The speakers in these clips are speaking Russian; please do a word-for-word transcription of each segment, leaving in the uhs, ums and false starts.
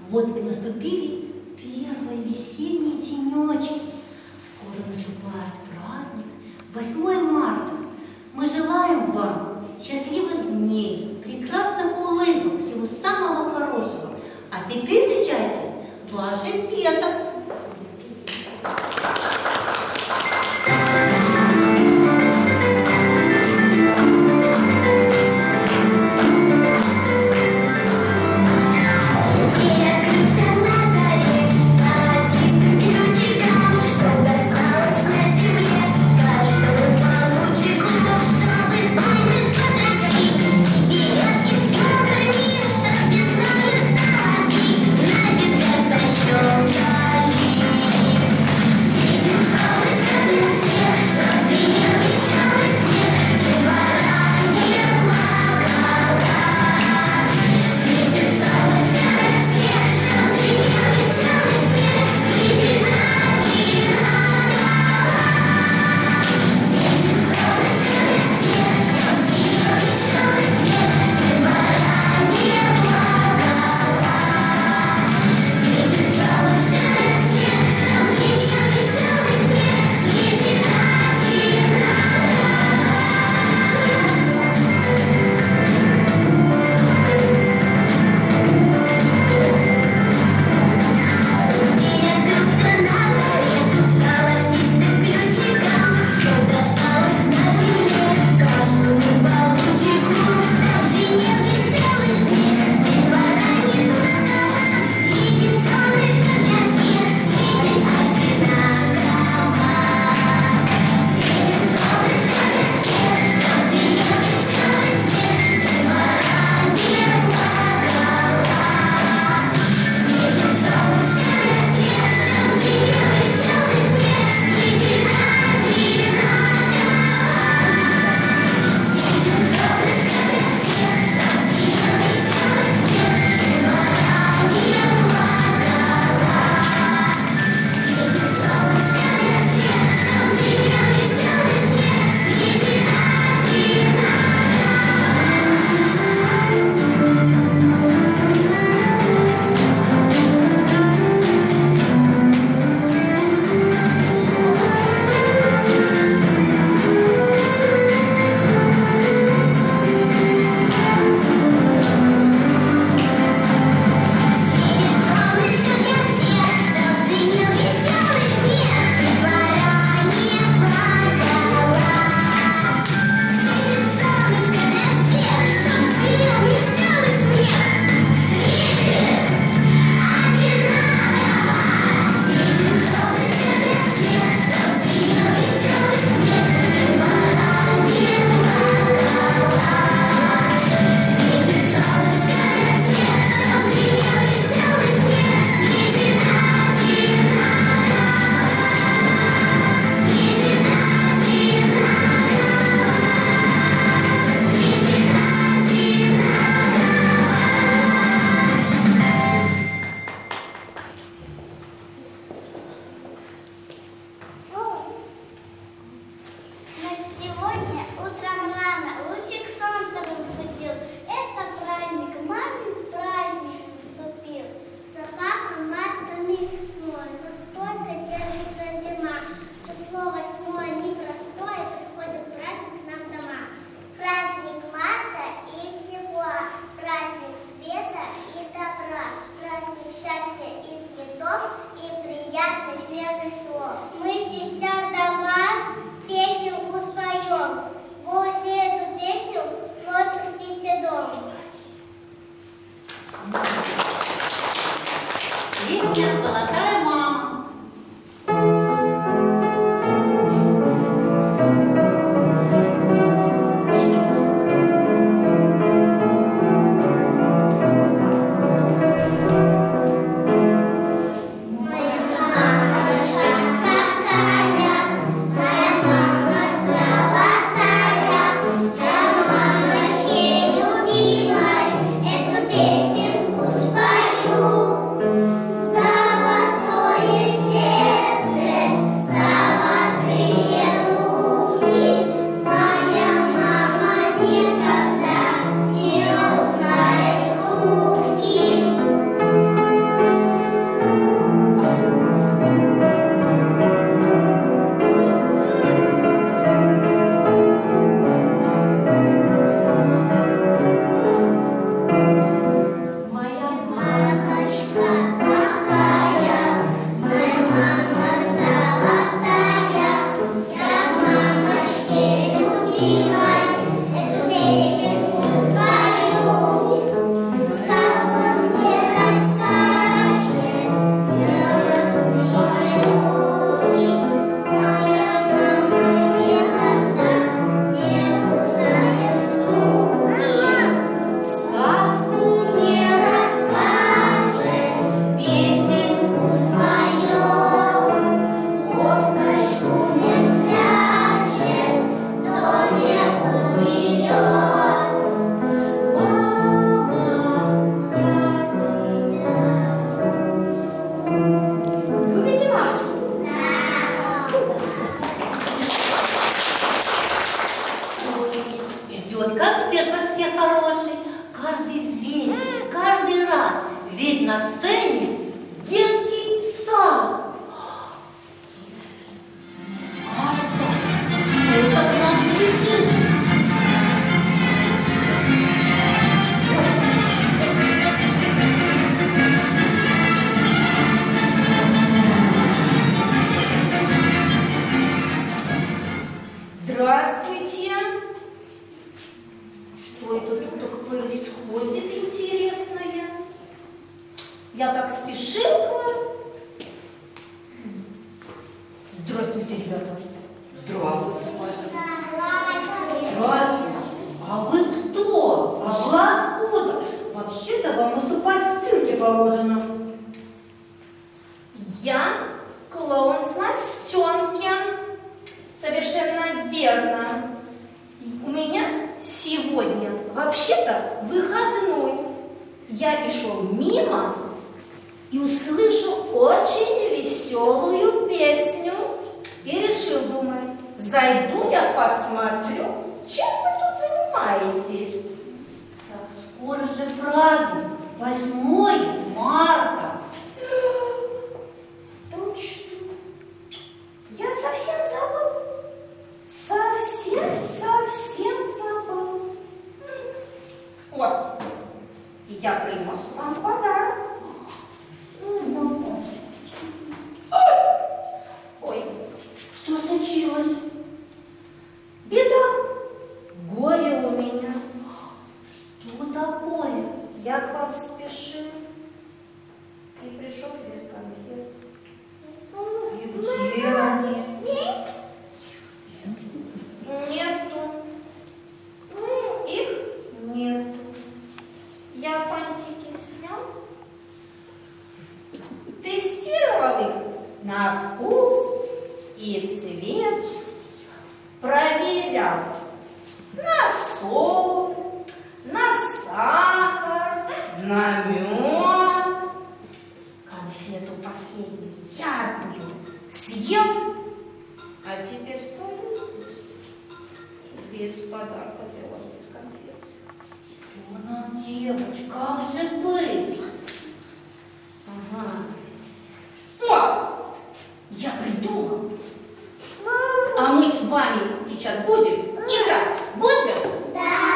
Вот и наступили первые весенние денечки. Скоро наступает праздник восьмое марта. Мы желаем вам счастливых дней, прекрасных улыбок, всего самого хорошего. А теперь встречайте ваших деток. Золотая мама. Эту песенку спою. Золотая каждый весел, каждый рад, ведь на сцене детский сад. Кажется, это к нам лисица. Здравствуйте. Что это тут так происходит интересное? Я так спешил к вам. Здравствуйте, ребята. Здравствуйте. Здравствуйте. А вы кто? А вы откуда? Вообще-то вам выступать в цирке положено. Я клоун Сластенкин. Совершенно верно. У меня сегодня вообще-то выходной. Я и шел мимо и услышал очень веселую песню. И решил, думаю, зайду я посмотрю, чем вы тут занимаетесь. Так скоро же праздник, восьмое марта. Точно. Я совсем забыл. Совсем, совсем забыл. Вот. И я принес вам подарок. Ой, Что случилось? беда. Горе у меня. Что такое? Я к вам спешил и пришел без конфет. И где они? Нету. Их нету. Я фантики снял, тестировал их на вкус и цвет, проверял на соль, на сахар, на мед. Конфету последнюю яркую съел, а теперь стою без подарка для вас, без конфет. Что нам делать? Как же быть? Ага. О! Я придумал. А мы с вами сейчас будем играть. Будем?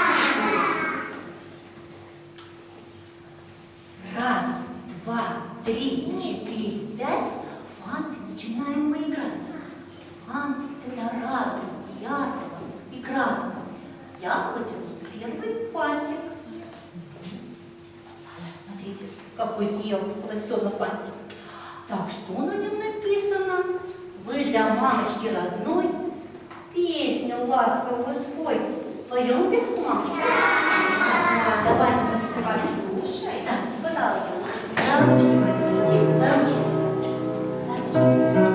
Раз, два, три, четыре, пять. Фанты начинаем мы играть. Фанты для разного, яркого и красного. Я вытяну первый фантик. Саша, смотрите, какой съел сластеный фантик. Так, что на нем написано? Вы для мамочки родной песню ласковую спойте. Споем песню, мамочка? Давайте мы Послушай. Станьте, пожалуйста, за ручки возьмите, за ручки, за ручки.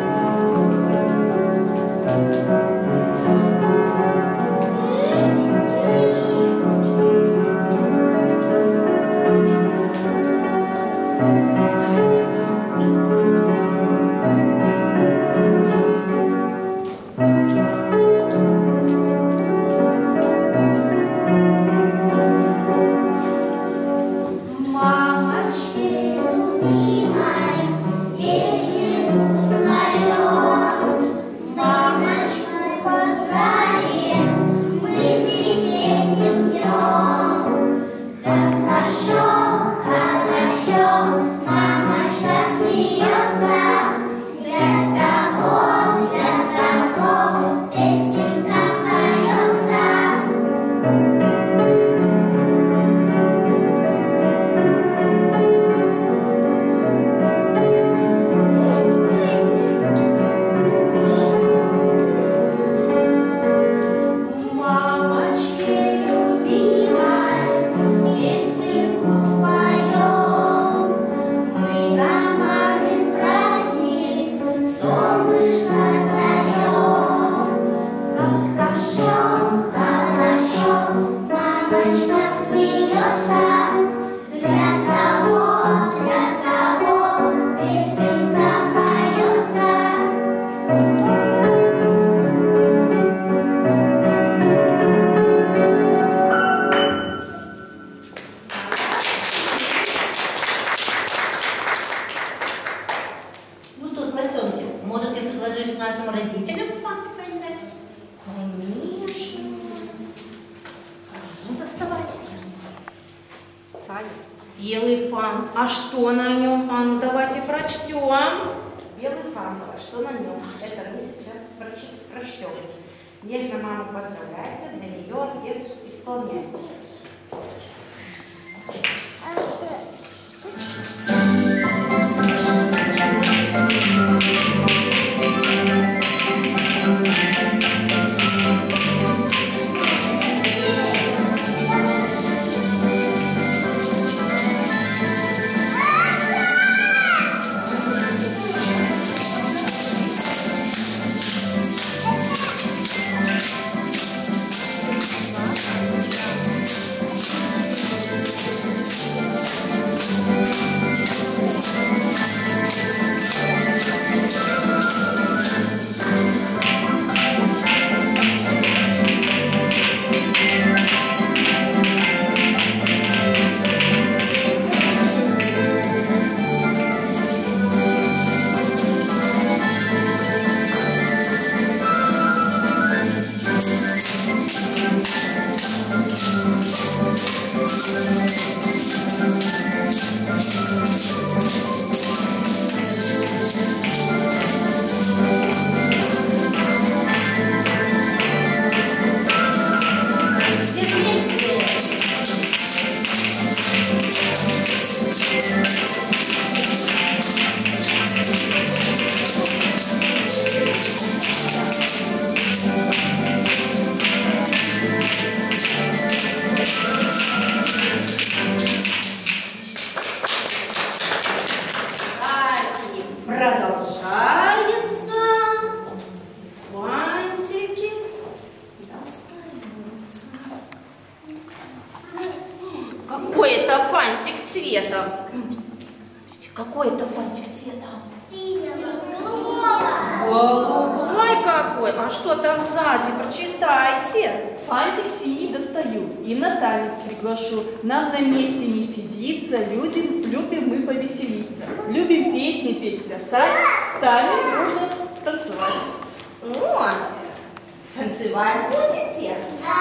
Мамочки, Белый фант. А что на нем? А ну давайте прочтем. Белый фант. А что на нем? Это мы сейчас прочтем. Нежно маму поздравляйте, для нее оркестр исполняйте. Продолжается. Фантики достаются. Какой это фантик цвета? Какой это фантик цвета? Голубой какой. А что там сзади? Прочитайте. Фантик синий достаю и на танец приглашу. Нам на месте не сидится, любим, любим мы повеселиться. Любим песни петь, плясать, станем дружно танцевать. О, танцевать будете?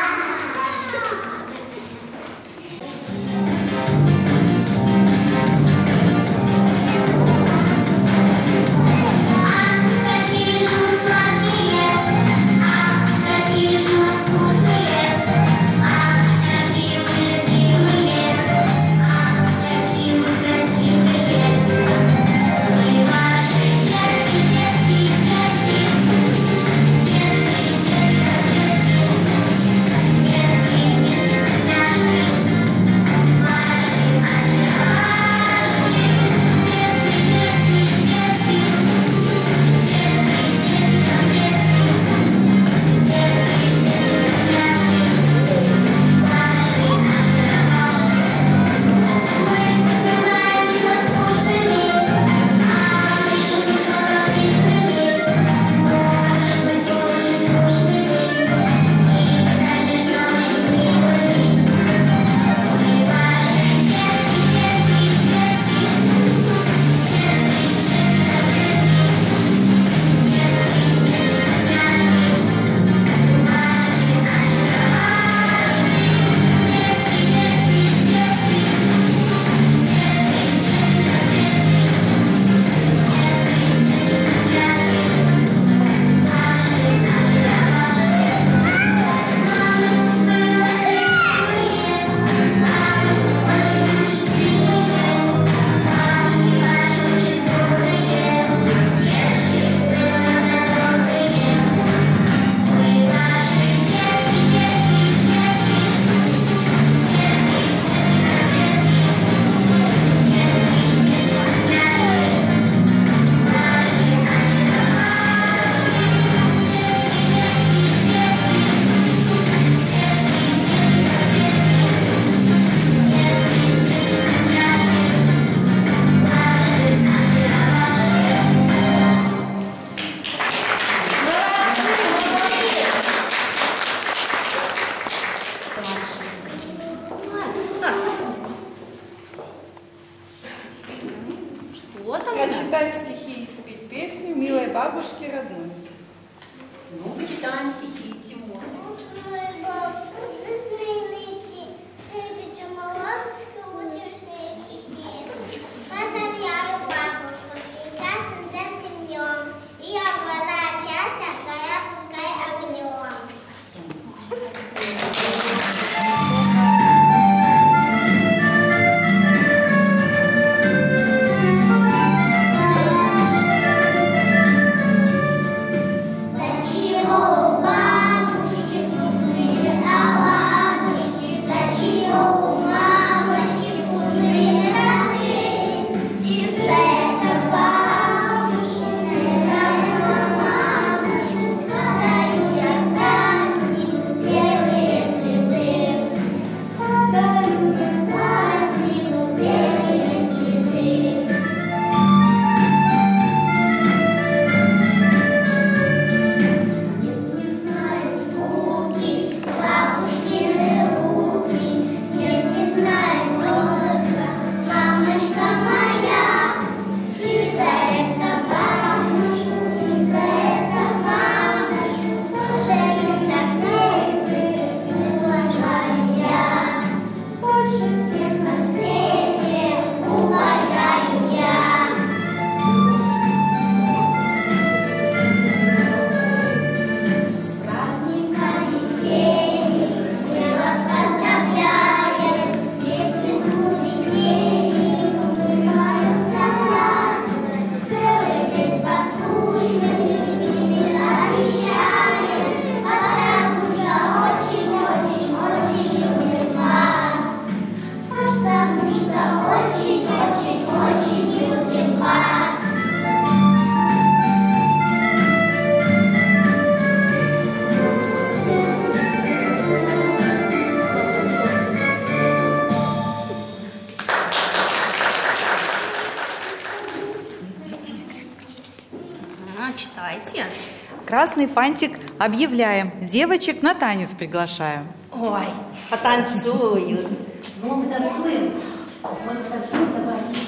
Прочитать стихи и спеть песню «Милой бабушке родной». Ну, почитаем стихи, Тимур. Милая бабушка, весны нынче, ты ведь у малаточка очень Давайте. Красный фантик объявляем. Девочек на танец приглашаем. Ой, потанцуют. Ну, мы танцуем. Мы танцуем, давайте.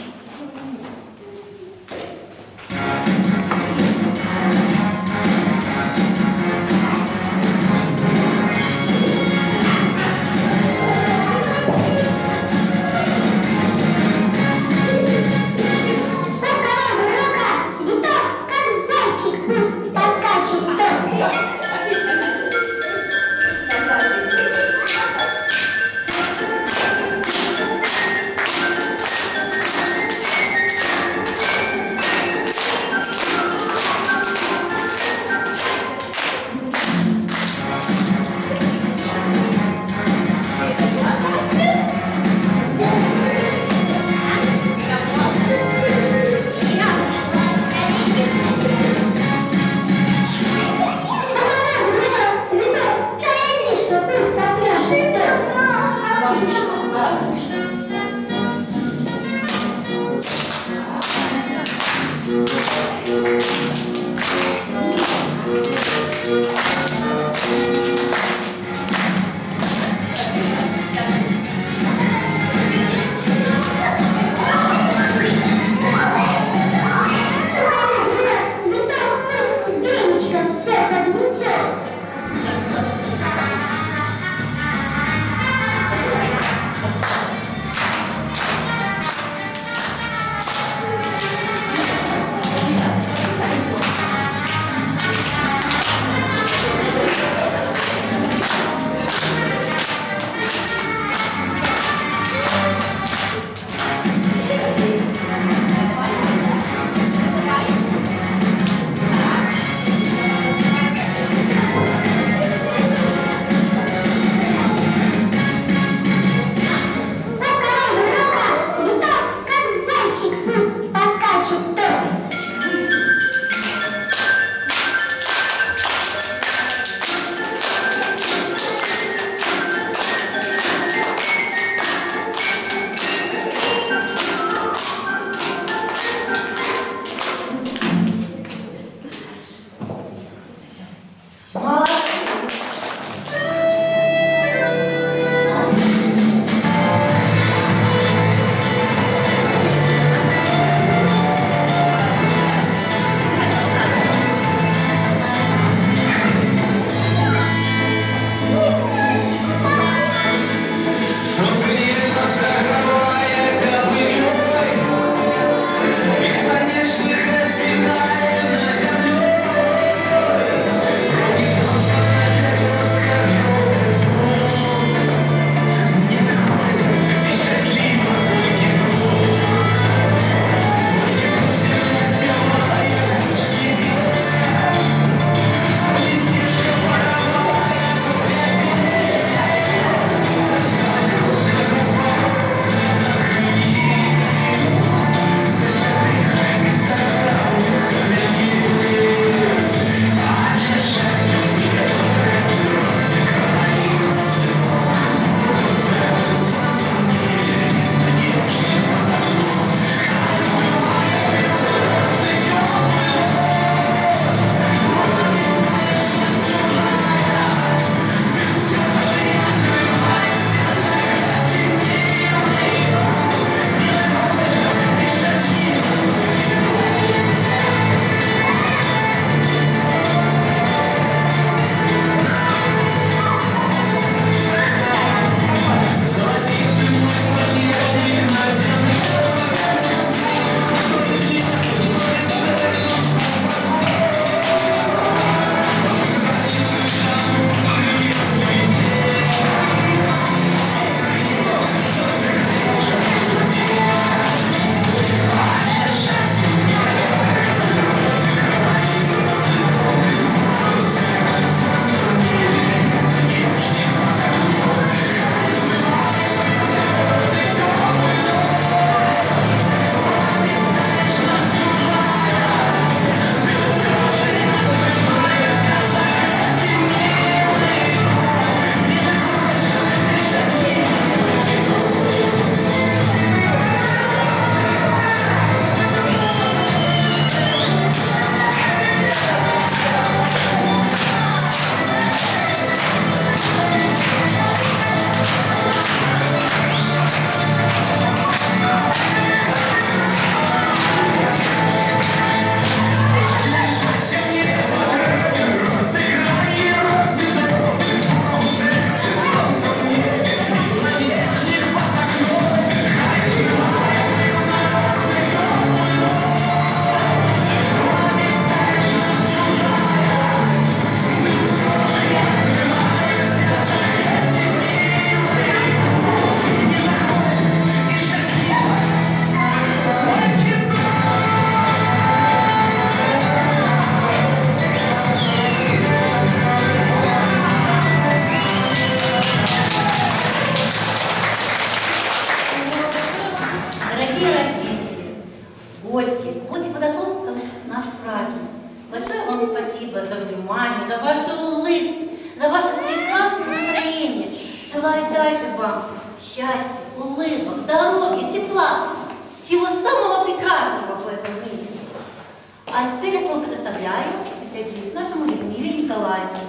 дорогие родители, гости, вот и подошел наш праздник. Большое вам спасибо за внимание, за ваши улыбки, за ваше прекрасное настроение. Желаю дальше вам счастья, улыбок, здоровья, тепла, всего самого прекрасного в этом мире. А теперь я слово предоставляю нашему Людмиле Николаевне.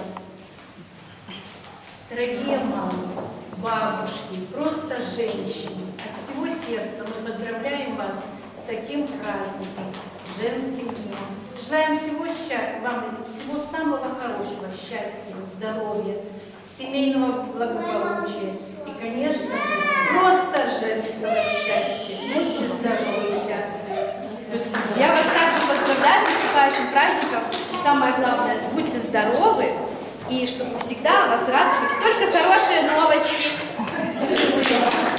Дорогие мамы, бабушки, просто женщины, от всего сердца мы поздравляем вас с таким праздником, женским днем. Желаем всего счастья, вам всего самого хорошего, счастья, здоровья, семейного благополучия и, конечно, просто женского счастья. Будьте здоровы и счастливы. Я вас также поздравляю с наступающим праздником. Самое главное, будьте здоровы и чтобы всегда вас радовали только хорошие новости.